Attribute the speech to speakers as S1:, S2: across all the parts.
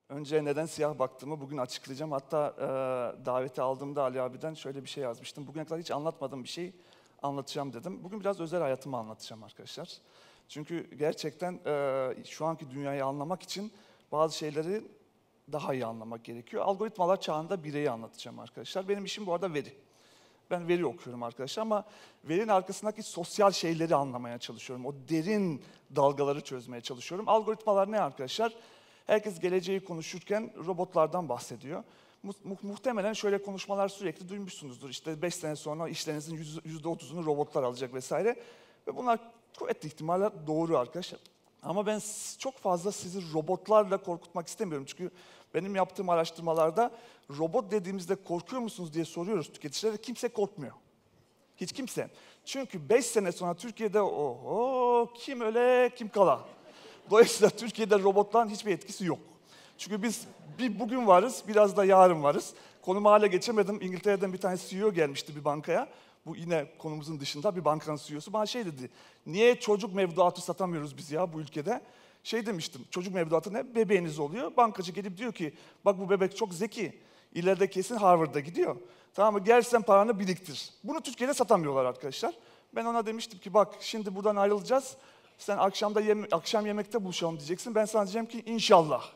S1: Önce neden siyah baktığımı bugün açıklayacağım. Hatta daveti aldığımda Ali abiden şöyle bir şey yazmıştım. Bugüne kadar hiç anlatmadığım bir şey anlatacağım dedim. Bugün biraz özel hayatımı anlatacağım arkadaşlar. Çünkü gerçekten şu anki dünyayı anlamak için bazı şeyleri daha iyi anlamak gerekiyor. Algoritmalar çağında bireyi anlatacağım arkadaşlar. Benim işim bu arada veri. Ben veri okuyorum arkadaşlar ama verinin arkasındaki sosyal şeyleri anlamaya çalışıyorum. O derin dalgaları çözmeye çalışıyorum. Algoritmalar ne arkadaşlar? Herkes geleceği konuşurken robotlardan bahsediyor. Muhtemelen şöyle konuşmalar sürekli duymuşsunuzdur. İşte 5 sene sonra işlerinizin %30'unu robotlar alacak vesaire. Ve bunlar kuvvetli ihtimalle doğru arkadaşlar. Ama ben çok fazla sizi robotlarla korkutmak istemiyorum. Çünkü benim yaptığım araştırmalarda robot dediğimizde korkuyor musunuz diye soruyoruz tüketicilere. Kimse korkmuyor. Hiç kimse. Çünkü 5 sene sonra Türkiye'de oho kim öle kim kala. Dolayısıyla Türkiye'de robotların hiçbir etkisi yok. Çünkü biz bir bugün varız, biraz da yarın varız. Konumu hala geçemedim. İngiltere'den bir tane CEO gelmişti bir bankaya. Bu yine konumuzun dışında bir bankanın CEO'su bana şey dedi. Niye çocuk mevduatı satamıyoruz biz ya bu ülkede? Şey demiştim, çocuk mevduatı ne? Bebeğiniz oluyor. Bankacı gelip diyor ki, bak bu bebek çok zeki. İleride kesin Harvard'a gidiyor. Tamam mı? Gel sen paranı biriktir. Bunu Türkiye'de satamıyorlar arkadaşlar. Ben ona demiştim ki bak şimdi buradan ayrılacağız. Sen akşam yemekte buluşalım diyeceksin. Ben sana diyeceğim ki inşallah.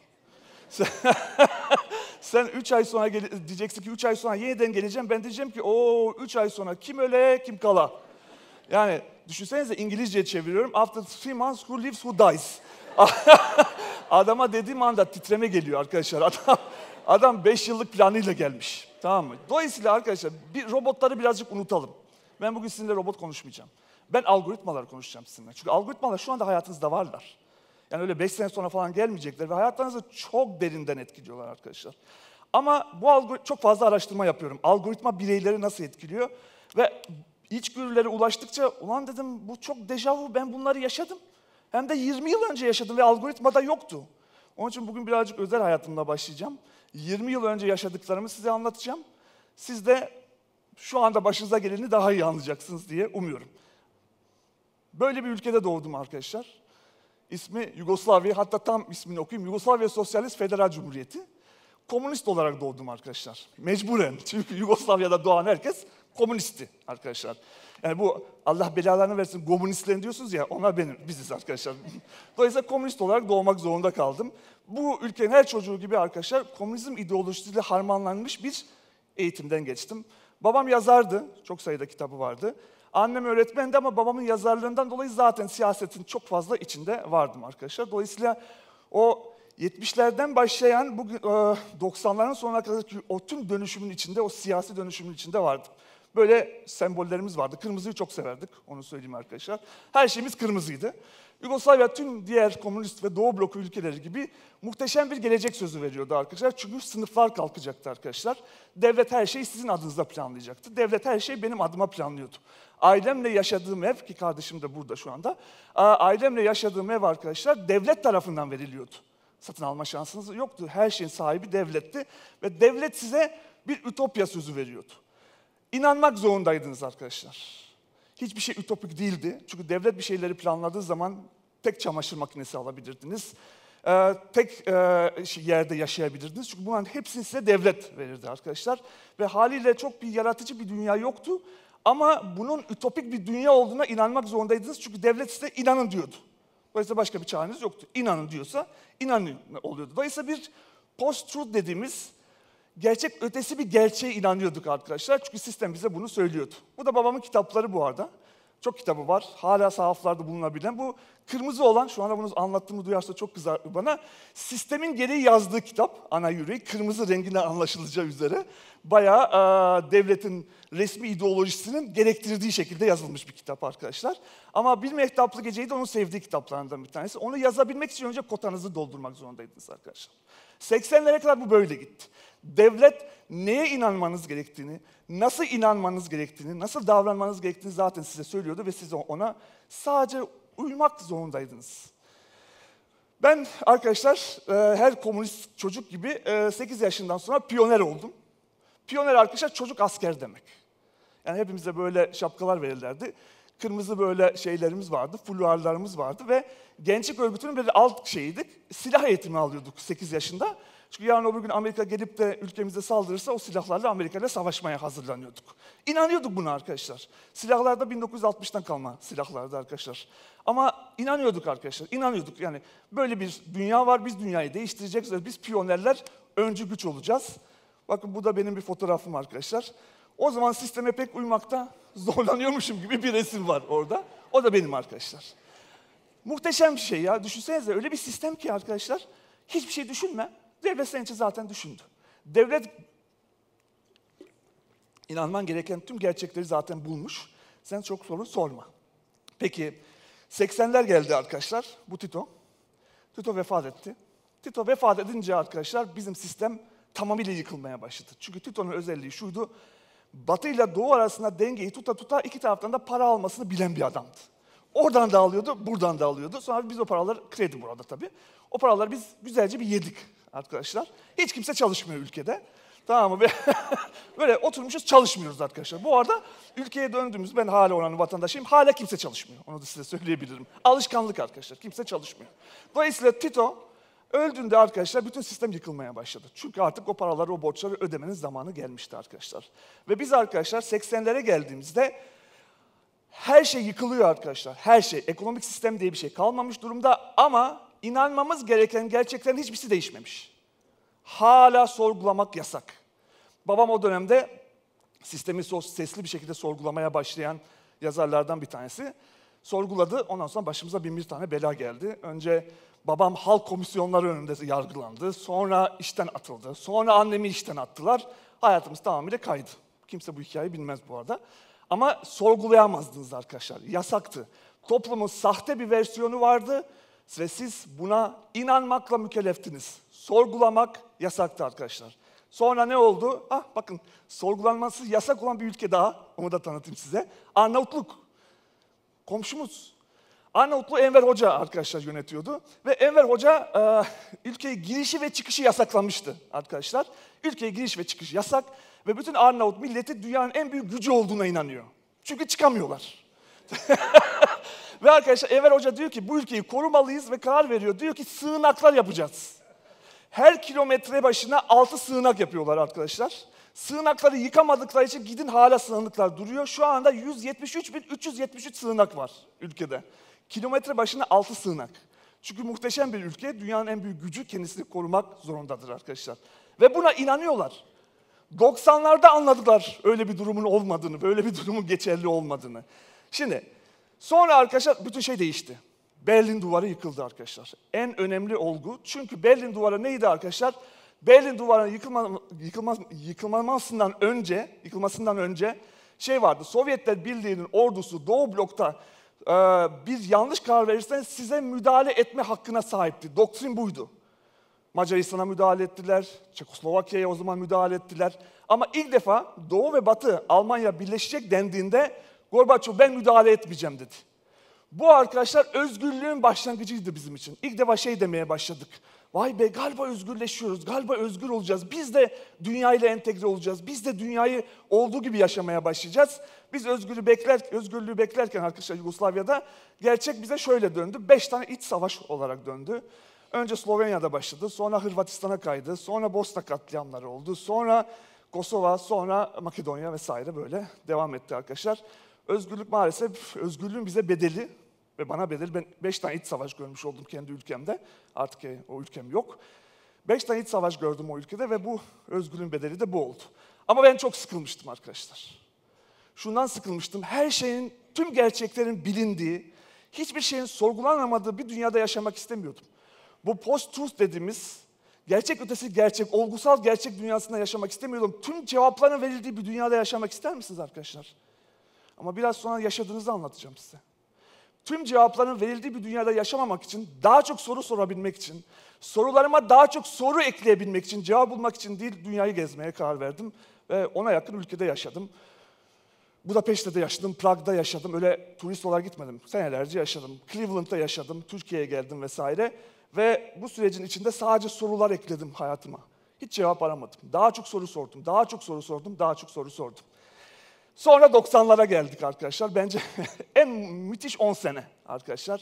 S1: Sen 3 ay sonra diyeceksin ki 3 ay sonra yeniden geleceğim. Ben diyeceğim ki o 3 ay sonra kim öle kim kala. Yani düşünsenize İngilizceye çeviriyorum. After 3 months who lives who dies. Adama dediğim anda titreme geliyor arkadaşlar. Adam 5 yıllık planıyla gelmiş. Tamam mı? Dolayısıyla arkadaşlar robotları birazcık unutalım. Ben bugün sizinle robot konuşmayacağım. Ben algoritmalar konuşacağım sizinle. Çünkü algoritmalar şu anda hayatınızda varlar. Yani öyle 5 sene sonra falan gelmeyecekler ve hayatlarınızı çok derinden etkiliyorlar arkadaşlar. Ama çok fazla araştırma yapıyorum. Algoritma bireyleri nasıl etkiliyor? Ve içgörülere ulaştıkça ulan dedim bu çok dejavu, ben bunları yaşadım. Hem de 20 yıl önce yaşadım ve algoritmada yoktu. Onun için bugün birazcık özel hayatımla başlayacağım. 20 yıl önce yaşadıklarımı size anlatacağım. Siz de şu anda başınıza geleni daha iyi anlayacaksınız diye umuyorum. Böyle bir ülkede doğdum arkadaşlar. İsmi Yugoslavya, hatta tam ismini okuyayım. Yugoslavya Sosyalist Federal Cumhuriyeti. Komünist olarak doğdum arkadaşlar. Mecburen. Çünkü Yugoslavya'da doğan herkes komünistti arkadaşlar. Yani bu Allah belalarını versin komünistlerin diyorsunuz ya, onlar biziz arkadaşlar. Dolayısıyla komünist olarak doğmak zorunda kaldım. Bu ülkenin her çocuğu gibi arkadaşlar komünizm ideolojisiyle harmanlanmış bir eğitimden geçtim. Babam yazardı, çok sayıda kitabı vardı. Annem öğretmendi ama babamın yazarlığından dolayı zaten siyasetin çok fazla içinde vardım arkadaşlar. Dolayısıyla o 70'lerden başlayan bu 90'ların sonuna kadar o tüm dönüşümün içinde, o siyasi dönüşümün içinde vardım. Böyle sembollerimiz vardı. Kırmızıyı çok severdik, onu söyleyeyim arkadaşlar. Her şeyimiz kırmızıydı. Yugoslavya tüm diğer komünist ve Doğu bloku ülkeleri gibi muhteşem bir gelecek sözü veriyordu arkadaşlar. Çünkü sınıflar kalkacaktı arkadaşlar. Devlet her şeyi sizin adınıza planlayacaktı. Devlet her şeyi benim adıma planlıyordu. Ailemle yaşadığım ev, ki kardeşim de burada şu anda, ailemle yaşadığım ev arkadaşlar devlet tarafından veriliyordu. Satın alma şansınız yoktu. Her şeyin sahibi devletti ve devlet size bir ütopya sözü veriyordu. İnanmak zorundaydınız arkadaşlar. Hiçbir şey ütopik değildi. Çünkü devlet bir şeyleri planladığı zaman tek çamaşır makinesi alabilirdiniz. Tek yerde yaşayabilirdiniz. Çünkü bunların hepsini size devlet verirdi arkadaşlar. Ve haliyle çok bir yaratıcı bir dünya yoktu. Ama bunun ütopik bir dünya olduğuna inanmak zorundaydınız. Çünkü devlet size inanın diyordu. Dolayısıyla başka bir çareniz yoktu. İnanın diyorsa inanın oluyordu. Dolayısıyla bir post-truth dediğimiz gerçek ötesi bir gerçeğe inanıyorduk arkadaşlar. Çünkü sistem bize bunu söylüyordu. Bu da babamın kitapları bu arada. Çok kitabı var. Hala sahaflarda bulunabilen. Bu kırmızı olan, şu anda bunu anlattığımı duyarsa çok kızar bana. Sistemin gereği yazdığı kitap, ana yüreği. Kırmızı renginden anlaşılacağı üzere. Bayağı devletin resmi ideolojisinin gerektirdiği şekilde yazılmış bir kitap arkadaşlar. Ama Bir Mehtaplı Gece'yi de onun sevdiği kitaplarından bir tanesi. Onu yazabilmek için önce kotanızı doldurmak zorundaydınız arkadaşlar. 80'lere kadar bu böyle gitti. Devlet neye inanmanız gerektiğini, nasıl inanmanız gerektiğini, nasıl davranmanız gerektiğini zaten size söylüyordu ve siz ona sadece uymak zorundaydınız. Ben arkadaşlar her komünist çocuk gibi 8 yaşından sonra piyoner oldum. Piyoner arkadaşlar çocuk asker demek. Yani hepimize böyle şapkalar verirlerdi. Kırmızı böyle şeylerimiz vardı, fularlarımız vardı ve gençlik örgütünün bir alt şeyiydik. Silah eğitimi alıyorduk 8 yaşında. Çünkü yarın öbür gün Amerika gelip de ülkemize saldırırsa o silahlarla Amerika ile savaşmaya hazırlanıyorduk. İnanıyorduk buna arkadaşlar. Silahlar da 1960'tan kalma silahlardı arkadaşlar. Ama inanıyorduk arkadaşlar, inanıyorduk. Yani böyle bir dünya var, biz dünyayı değiştireceğiz. Biz piyonerler, öncü güç olacağız. Bakın bu da benim bir fotoğrafım arkadaşlar. O zaman sisteme pek uymakta zorlanıyormuşum gibi bir resim var orada. O da benim arkadaşlar. Muhteşem bir şey ya. Düşünsenize öyle bir sistem ki arkadaşlar. Hiçbir şey düşünme. Devlet senin için zaten düşündü. Devlet inanman gereken tüm gerçekleri zaten bulmuş. Sen çok soru sorma. Peki 80'ler geldi arkadaşlar. Bu Tito. Tito vefat etti. Tito vefat edince arkadaşlar bizim sistem tamamıyla yıkılmaya başladı. Çünkü Tito'nun özelliği şuydu. Batı ile Doğu arasında dengeyi tuta tuta iki taraftan da para almasını bilen bir adamdı. Oradan da alıyordu, buradan da alıyordu. Sonra biz o paraları, kredi burada tabii. O paraları biz güzelce bir yedik arkadaşlar. Hiç kimse çalışmıyor ülkede. Tamam mı? Böyle oturmuşuz çalışmıyoruz arkadaşlar. Bu arada ülkeye döndüğümüz, ben hala oranın vatandaşıyım. Hala kimse çalışmıyor. Onu da size söyleyebilirim. Alışkanlık arkadaşlar. Kimse çalışmıyor. Dolayısıyla Tito öldüğünde arkadaşlar bütün sistem yıkılmaya başladı. Çünkü artık o paraları, o borçları ödemenin zamanı gelmişti arkadaşlar. Ve biz arkadaşlar 80'lere geldiğimizde her şey yıkılıyor arkadaşlar. Her şey. Ekonomik sistem diye bir şey kalmamış durumda ama inanmamız gereken gerçeklerin hiçbirisi değişmemiş. Hala sorgulamak yasak. Babam o dönemde sistemi sesli bir şekilde sorgulamaya başlayan yazarlardan bir tanesi. Sorguladı, ondan sonra başımıza bin bir tane bela geldi. Önce babam halk komisyonları önünde yargılandı, sonra işten atıldı, sonra annemi işten attılar. Hayatımız tamamıyla kaydı. Kimse bu hikayeyi bilmez bu arada. Ama sorgulayamazdınız arkadaşlar, yasaktı. Toplumun sahte bir versiyonu vardı ve siz buna inanmakla mükelleftiniz. Sorgulamak yasaktı arkadaşlar. Sonra ne oldu? Bakın, sorgulanması yasak olan bir ülke daha, onu da tanıtayım size. Arnavutluk, komşumuz. Arnavutluğu Enver Hoca arkadaşlar yönetiyordu. Ve Enver Hoca ülkeye girişi ve çıkışı yasaklanmıştı arkadaşlar. Ülkeye giriş ve çıkış yasak ve bütün Arnavut milleti dünyanın en büyük gücü olduğuna inanıyor. Çünkü çıkamıyorlar. Ve arkadaşlar Enver Hoca diyor ki bu ülkeyi korumalıyız ve karar veriyor. Diyor ki sığınaklar yapacağız. Her kilometre başına 6 sığınak yapıyorlar arkadaşlar. Sığınakları yıkamadıkları için gidin hala sığınaklar duruyor. Şu anda 173.373 sığınak var ülkede. Kilometre başına 6 sığınak. Çünkü muhteşem bir ülke, dünyanın en büyük gücü kendisini korumak zorundadır arkadaşlar. Ve buna inanıyorlar. 90'larda anladılar öyle bir durumun olmadığını, böyle bir durumun geçerli olmadığını. Şimdi sonra arkadaşlar bütün şey değişti. Berlin Duvarı yıkıldı arkadaşlar. En önemli olgu. Çünkü Berlin Duvarı neydi arkadaşlar? Berlin Duvarı'nın yıkılmasından önce şey vardı. Sovyetler Birliği'nin ordusu Doğu blokta bir yanlış karar verirseniz size müdahale etme hakkına sahipti. Doktrin buydu. Macaristan'a müdahale ettiler, Çekoslovakya'ya o zaman müdahale ettiler. Ama ilk defa Doğu ve Batı Almanya birleşecek dendiğinde Gorbaçov ben müdahale etmeyeceğim dedi. Bu arkadaşlar özgürlüğün başlangıcıydı bizim için. İlk defa şey demeye başladık. Vay be galiba özgürleşiyoruz, galiba özgür olacağız. Biz de dünyayla entegre olacağız. Biz de dünyayı olduğu gibi yaşamaya başlayacağız. Biz özgürlüğü beklerken arkadaşlar Yugoslavya'da gerçek bize şöyle döndü. 5 tane iç savaş olarak döndü. Önce Slovenya'da başladı, sonra Hırvatistan'a kaydı, sonra Bosna katliamları oldu, sonra Kosova, sonra Makedonya vesaire böyle devam etti arkadaşlar. Özgürlük maalesef, özgürlüğün bize bedeli ve bana bedeli. Ben 5 tane iç savaş görmüş oldum kendi ülkemde. Artık o ülkem yok. 5 tane iç savaş gördüm o ülkede ve bu özgürlüğün bedeli de bu oldu. Ama ben çok sıkılmıştım arkadaşlar. Şundan sıkılmıştım, her şeyin, tüm gerçeklerin bilindiği, hiçbir şeyin sorgulanamadığı bir dünyada yaşamak istemiyordum. Bu post-truth dediğimiz, gerçek ötesi gerçek, olgusal gerçek dünyasında yaşamak istemiyordum. Tüm cevapların verildiği bir dünyada yaşamak ister misiniz arkadaşlar? Ama biraz sonra yaşadığınızı anlatacağım size. Tüm cevapların verildiği bir dünyada yaşamamak için, daha çok soru sorabilmek için, sorularıma daha çok soru ekleyebilmek için, cevap bulmak için değil, dünyayı gezmeye karar verdim. Ve ona yakın ülkede yaşadım. Budapeşte'de yaşadım, Prag'da yaşadım. Öyle turist olarak gitmedim. Senelerce yaşadım. Cleveland'da yaşadım, Türkiye'ye geldim vesaire. Ve bu sürecin içinde sadece sorular ekledim hayatıma. Hiç cevap aramadım. Daha çok soru sordum, daha çok soru sordum, daha çok soru sordum. Sonra 90'lara geldik arkadaşlar. Bence en müthiş 10 sene arkadaşlar.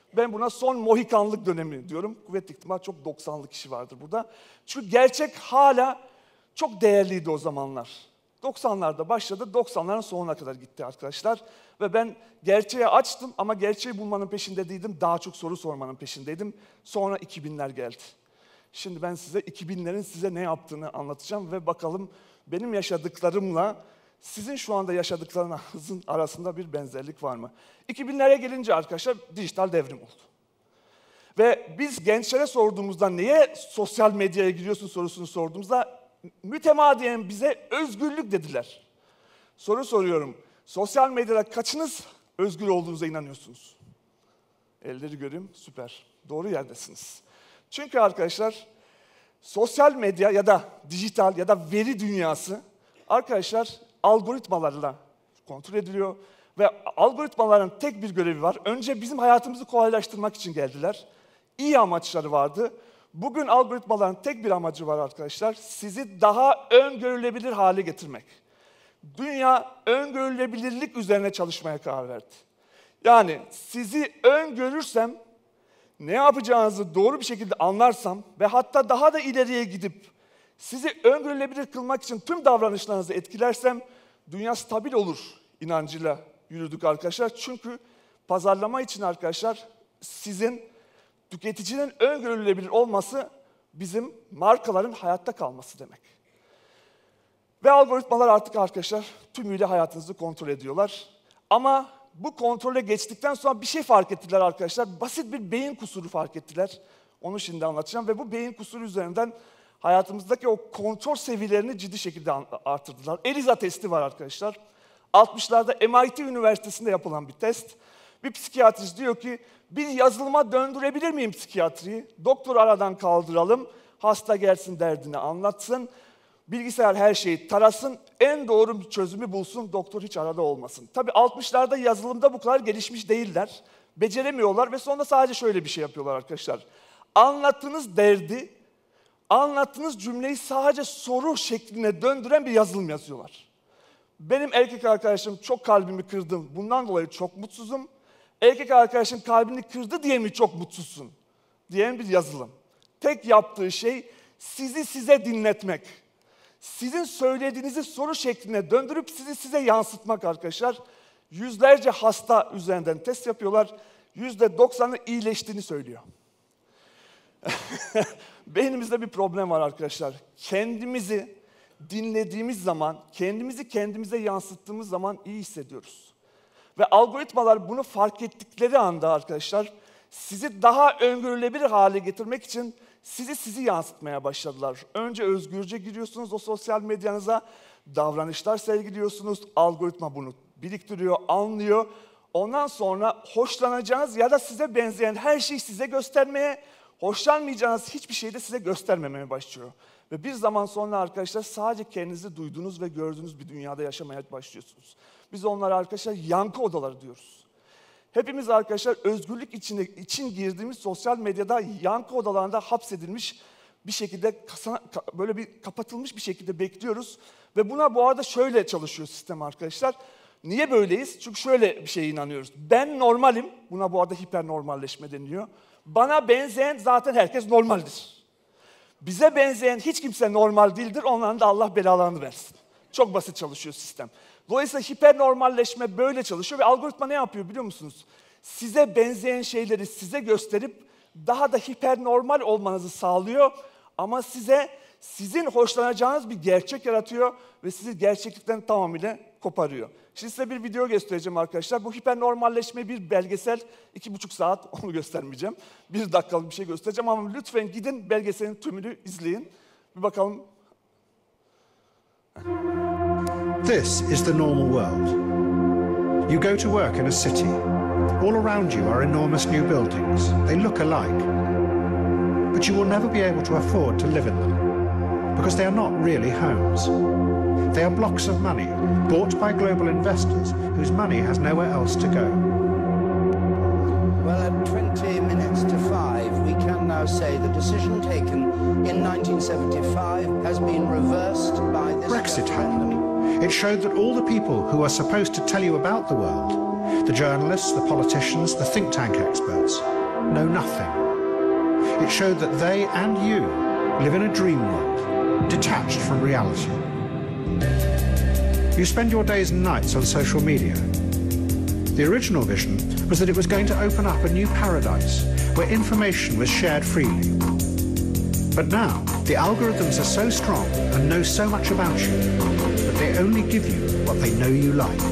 S1: Ben buna son Mohikanlık dönemi diyorum. Kuvvetli ihtimal çok 90'lı kişi vardır burada. Çünkü gerçek hala çok değerliydi o zamanlar. 90'larda başladı, 90'ların sonuna kadar gitti arkadaşlar. Ve ben gerçeği açtım ama gerçeği bulmanın peşinde değildim. Daha çok soru sormanın peşindeydim. Sonra 2000'ler geldi. Şimdi ben size 2000'lerin size ne yaptığını anlatacağım ve bakalım benim yaşadıklarımla sizin şu anda yaşadıklarınızın arasında bir benzerlik var mı? 2000'lere gelince arkadaşlar dijital devrim oldu. Ve biz gençlere sorduğumuzda niye sosyal medyaya giriyorsun sorusunu sorduğumuzda mütemadiyen bize özgürlük dediler. Soru soruyorum. Sosyal medyada kaçınız özgür olduğunuza inanıyorsunuz? Elleri göreyim. Süper. Doğru yerdesiniz. Çünkü arkadaşlar sosyal medya ya da dijital ya da veri dünyası arkadaşlar algoritmalarla kontrol ediliyor. Ve algoritmaların tek bir görevi var. Önce bizim hayatımızı kolaylaştırmak için geldiler. İyi amaçları vardı. Bugün algoritmaların tek bir amacı var arkadaşlar. Sizi daha öngörülebilir hale getirmek. Dünya öngörülebilirlik üzerine çalışmaya karar verdi. Yani sizi öngörürsem, ne yapacağınızı doğru bir şekilde anlarsam ve hatta daha da ileriye gidip sizi öngörülebilir kılmak için tüm davranışlarınızı etkilersem dünya stabil olur inancıyla yürüdük arkadaşlar. Çünkü pazarlama için arkadaşlar sizin tüketicinin öngörülebilir olması bizim markaların hayatta kalması demek. Ve algoritmalar artık arkadaşlar tümüyle hayatınızı kontrol ediyorlar. Ama bu kontrole geçtikten sonra bir şey fark ettiler arkadaşlar. Basit bir beyin kusuru fark ettiler. Onu şimdi anlatacağım ve bu beyin kusuru üzerinden hayatımızdaki o kontrol seviyelerini ciddi şekilde artırdılar. ELIZA testi var arkadaşlar. 60'larda MIT Üniversitesi'nde yapılan bir test. Bir psikiyatrist diyor ki, bir yazılıma döndürebilir miyim psikiyatriyi? Doktor aradan kaldıralım, hasta gelsin derdini anlatsın. Bilgisayar her şeyi tarasın, en doğru bir çözümü bulsun, doktor hiç arada olmasın. Tabii 60'larda yazılımda bu kadar gelişmiş değiller. Beceremiyorlar ve sonra sadece şöyle bir şey yapıyorlar arkadaşlar. Anlattığınız derdi, anlattığınız cümleyi sadece soru şekline döndüren bir yazılım yazıyorlar. Benim erkek arkadaşım çok kalbimi kırdı, bundan dolayı çok mutsuzum. Erkek arkadaşım kalbini kırdı diye mi çok mutsuzsun? Diyen bir yazılım. Tek yaptığı şey sizi size dinletmek. Sizin söylediğinizi soru şekline döndürüp sizi size yansıtmak arkadaşlar. Yüzlerce hasta üzerinden test yapıyorlar. %90'ı iyileştiğini söylüyor. Beynimizde bir problem var arkadaşlar. Kendimizi dinlediğimiz zaman, kendimizi kendimize yansıttığımız zaman iyi hissediyoruz. Ve algoritmalar bunu fark ettikleri anda arkadaşlar, sizi daha öngörülebilir hale getirmek için sizi yansıtmaya başladılar. Önce özgürce giriyorsunuz o sosyal medyanıza, davranışlar sergiliyorsunuz, algoritma bunu biriktiriyor, anlıyor. Ondan sonra hoşlanacağınız ya da size benzeyen her şeyi size göstermeye, hoşlanmayacağınız hiçbir şeyi de size göstermemeye başlıyor. Ve bir zaman sonra arkadaşlar sadece kendinizi duyduğunuz ve gördüğünüz bir dünyada yaşamaya başlıyorsunuz. Biz onlara arkadaşlar yankı odaları diyoruz. Hepimiz arkadaşlar özgürlük için girdiğimiz sosyal medyada yankı odalarında hapsedilmiş bir şekilde, böyle bir kapatılmış bir şekilde bekliyoruz. Ve buna bu arada şöyle çalışıyor sistem arkadaşlar. Niye böyleyiz? Çünkü şöyle bir şeye inanıyoruz. Ben normalim, buna bu arada hipernormalleşme deniliyor. Bana benzeyen zaten herkes normaldir. Bize benzeyen hiç kimse normal değildir, onların da Allah belalarını versin. Çok basit çalışıyor sistem. Dolayısıyla hipernormalleşme böyle çalışıyor ve algoritma ne yapıyor biliyor musunuz? Size benzeyen şeyleri size gösterip daha da hipernormal olmanızı sağlıyor ama size sizin hoşlanacağınız bir gerçek yaratıyor ve sizi gerçeklikten tamamıyla koparıyor. Şimdi size bir video göstereceğim arkadaşlar. Bu hipernormalleşme bir belgesel, 2,5 saat onu göstermeyeceğim. 1 dakikalık bir şey göstereceğim ama lütfen gidin belgeselin tümünü izleyin. Bir bakalım.
S2: This is the normal world. You go to work in a city. All around you are enormous new buildings. They look alike. But you will never be able to afford to live in them because they are not really homes. They are blocks of money bought by global investors whose money has nowhere else to go.
S3: Well, at 20 minutes to 5, we can now say the decision taken in 1975 has been reversed by this
S2: Brexit
S3: referendum.
S2: happened. It showed that all the people who are supposed to tell you about the world, the journalists, the politicians, the think tank experts, know nothing. It showed that they and you live in a dream world, detached from reality. You spend your days and nights on social media. The original vision was that it was going to open up a new paradise where information was shared freely. But now, the algorithms are so strong and know so much about you that they only give you what they know you like.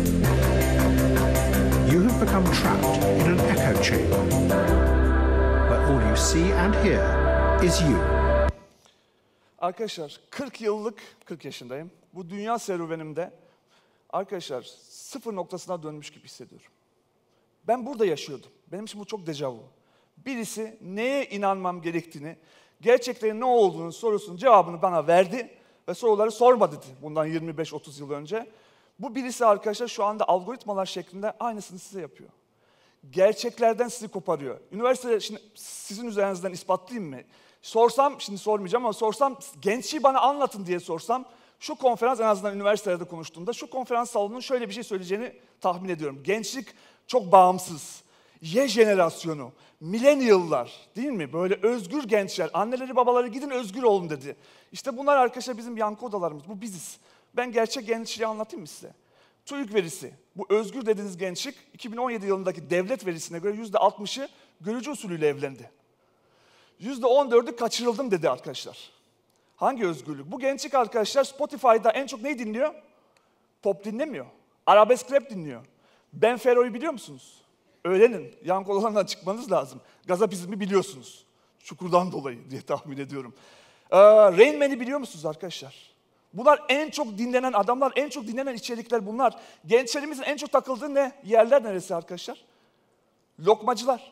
S2: You have become trapped in an echo chamber where all you see and hear is you.
S1: Arkadaşlar 40 yaşındayım. Bu dünya serüvenimde arkadaşlar sıfır noktasına dönmüş gibi hissediyorum. Ben burada yaşıyordum. Benim için bu çok dejavu. Birisi neye inanmam gerektiğini, gerçeklerin ne olduğunu sorusunun cevabını bana verdi ve soruları sorma dedi bundan 25-30 yıl önce. Bu birisi arkadaşlar şu anda algoritmalar şeklinde aynısını size yapıyor. Gerçeklerden sizi koparıyor. Üniversitede şimdi sizin üzerinizden ispatlayayım mı? Sorsam, şimdi sormayacağım ama sorsam, gençliği bana anlatın diye sorsam, şu konferans en azından üniversitelerde konuştuğumda şu konferans salonunun şöyle bir şey söyleyeceğini tahmin ediyorum. Gençlik çok bağımsız. Y jenerasyonu, millennial'lar değil mi? Böyle özgür gençler, anneleri babaları gidin özgür olun dedi. İşte bunlar arkadaşlar bizim yankı odalarımız, bu biziz. Ben gerçek gençliği anlatayım mı size? TÜİK verisi, bu özgür dediğiniz gençlik 2017 yılındaki devlet verisine göre %60'ı görücü usulüyle evlendi. %14'ü kaçırıldım dedi arkadaşlar. Hangi özgürlük? Bu gençlik arkadaşlar Spotify'da en çok neyi dinliyor? Pop dinlemiyor. Arabesk rap dinliyor. Ben Fero'yu biliyor musunuz? Öğrenin. Yankı odalarından çıkmanız lazım. Gazapizmi biliyorsunuz. Çukurdan dolayı diye tahmin ediyorum. Rain Man'i biliyor musunuz arkadaşlar? Bunlar en çok dinlenen adamlar, en çok dinlenen içerikler bunlar. Gençlerimizin en çok takıldığı ne? Yerler neresi arkadaşlar? Lokmacılar.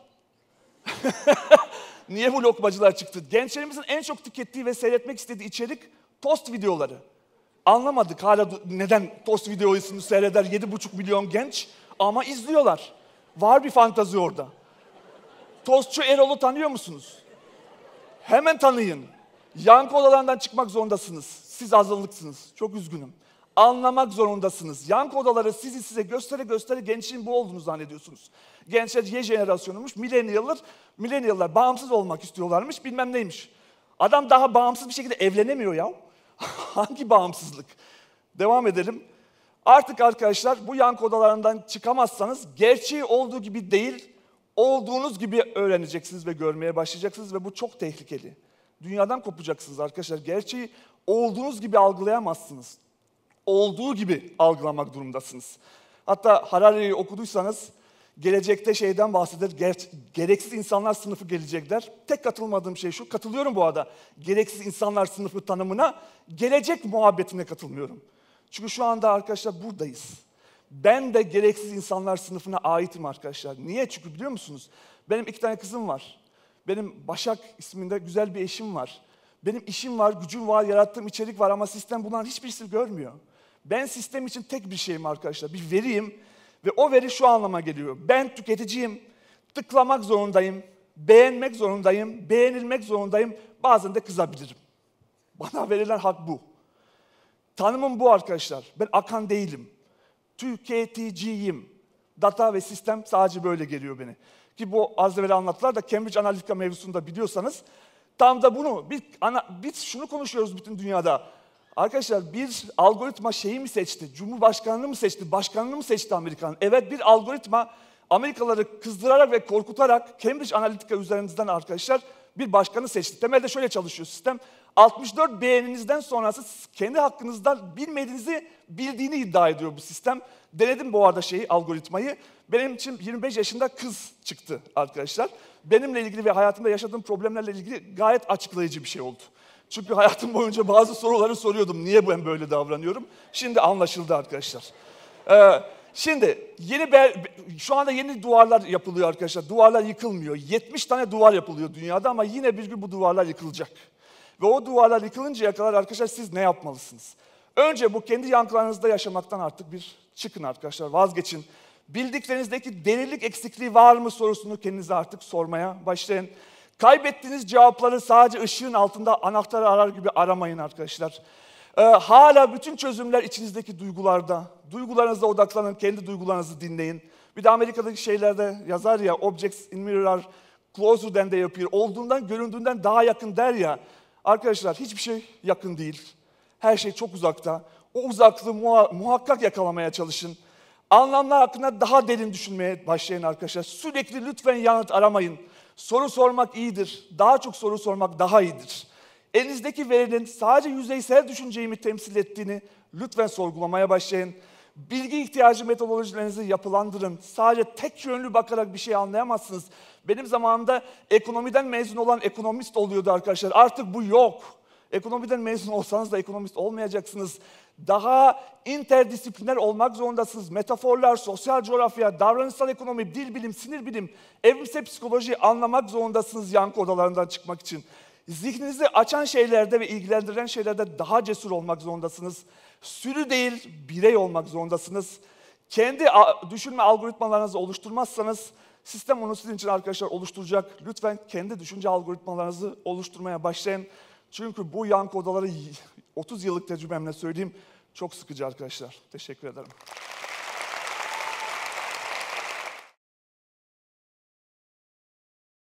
S1: Niye bu lokmacılar çıktı? Gençlerimizin en çok tükettiği ve seyretmek istediği içerik tost videoları. Anlamadık hala neden tost videosunu seyreder 7,5 milyon genç ama izliyorlar. Var bir fantazi orada. Tostçu Erol'u tanıyor musunuz? Hemen tanıyın. Yankı odalarından çıkmak zorundasınız. Siz azınlıksınız. Çok üzgünüm. Anlamak zorundasınız. Yankı odaları size göstere göstere gençliğin bu olduğunu zannediyorsunuz. Gençler Y jenerasyonuymuş, millennial'lar bağımsız olmak istiyorlarmış, bilmem neymiş. Adam daha bağımsız bir şekilde evlenemiyor ya. Hangi bağımsızlık? Devam edelim. Artık arkadaşlar bu yankı odalarından çıkamazsanız gerçeği olduğu gibi değil, olduğunuz gibi öğreneceksiniz ve görmeye başlayacaksınız ve bu çok tehlikeli. Dünyadan kopacaksınız arkadaşlar. Gerçeği olduğunuz gibi algılayamazsınız. Olduğu gibi algılamak durumundasınız. Hatta Harari'yi okuduysanız gelecekte şeyden bahseder, gereksiz insanlar sınıfı gelecekler. Tek katılmadığım şey şu, katılıyorum bu arada. Gereksiz insanlar sınıfı tanımına, gelecek muhabbetine katılmıyorum. Çünkü şu anda arkadaşlar buradayız. Ben de gereksiz insanlar sınıfına aitim arkadaşlar. Niye? Çünkü biliyor musunuz? Benim 2 tane kızım var. Benim Başak isminde güzel bir eşim var. Benim işim var, gücüm var, yarattığım içerik var ama sistem bunların hiçbirisini görmüyor. Ben sistem için tek bir şeyim arkadaşlar, bir veriyim ve o veri şu anlama geliyor. Ben tüketiciyim, tıklamak zorundayım, beğenmek zorundayım, beğenilmek zorundayım, bazen de kızabilirim. Bana verilen hak bu. Tanımım bu arkadaşlar, ben akan değilim. Tüketiciyim. Data ve sistem sadece böyle geliyor beni. Ki bu az evvel anlattılar da Cambridge Analytica mevzusunda biliyorsanız tam da bunu, biz şunu konuşuyoruz bütün dünyada. Arkadaşlar bir algoritma şeyi mi seçti, Cumhurbaşkanını mı seçti, başkanını mı seçti Amerika'nın? Evet bir algoritma Amerikalıları kızdırarak ve korkutarak Cambridge Analytica üzerinden arkadaşlar bir başkanı seçti. Temelde şöyle çalışıyor sistem. 64 beğeninizden sonrası kendi hakkınızdan bilmediğinizi bildiğini iddia ediyor bu sistem. Denedim bu arada algoritmayı. Benim için 25 yaşında kız çıktı arkadaşlar. Benimle ilgili ve hayatımda yaşadığım problemlerle ilgili gayet açıklayıcı bir şey oldu. Çünkü hayatım boyunca bazı soruları soruyordum. Niye ben böyle davranıyorum? Şimdi anlaşıldı arkadaşlar. Şimdi şu anda yeni duvarlar yapılıyor arkadaşlar. Duvarlar yıkılmıyor. 70 tane duvar yapılıyor dünyada ama yine bir gün bu duvarlar yıkılacak. Ve o duvarlar yıkılıncaya kadar arkadaşlar siz ne yapmalısınız? Önce bu kendi yankılarınızda yaşamaktan artık bir çıkın arkadaşlar, vazgeçin. Bildiklerinizdeki delilik eksikliği var mı sorusunu kendinize artık sormaya başlayın. Kaybettiğiniz cevapları sadece ışığın altında anahtarı arar gibi aramayın arkadaşlar. Hala bütün çözümler içinizdeki duygularda. Duygularınıza odaklanın, kendi duygularınızı dinleyin. Bir de Amerika'daki şeylerde yazar ya, objects in mirror closer than they appear. Olduğundan, göründüğünden daha yakın der ya. Arkadaşlar hiçbir şey yakın değil. Her şey çok uzakta. O uzaklığı muhakkak yakalamaya çalışın. Anlamlar hakkında daha derin düşünmeye başlayın arkadaşlar. Sürekli lütfen yanıt aramayın. Soru sormak iyidir. Daha çok soru sormak daha iyidir. Elinizdeki verinin sadece yüzeysel düşünceyi mi temsil ettiğini lütfen sorgulamaya başlayın. Bilgi ihtiyacı metodolojilerinizi yapılandırın. Sadece tek yönlü bakarak bir şey anlayamazsınız. Benim zamanımda ekonomiden mezun olan ekonomist oluyordu arkadaşlar. Artık bu yok. Ekonomiden mezun olsanız da ekonomist olmayacaksınız. Daha interdisipliner olmak zorundasınız. Metaforlar, sosyal coğrafya, davranışsal ekonomi, dil bilim, sinir bilim, evrimsel psikolojiyi anlamak zorundasınız yankı odalarından çıkmak için. Zihninizi açan şeylerde ve ilgilendiren şeylerde daha cesur olmak zorundasınız. Sürü değil, birey olmak zorundasınız. Kendi düşünme algoritmalarınızı oluşturmazsanız sistem onu sizin için arkadaşlar oluşturacak. Lütfen kendi düşünce algoritmalarınızı oluşturmaya başlayın. Çünkü bu yankı odaları 30 yıllık tecrübemle söyleyeyim çok sıkıcı arkadaşlar. Teşekkür ederim.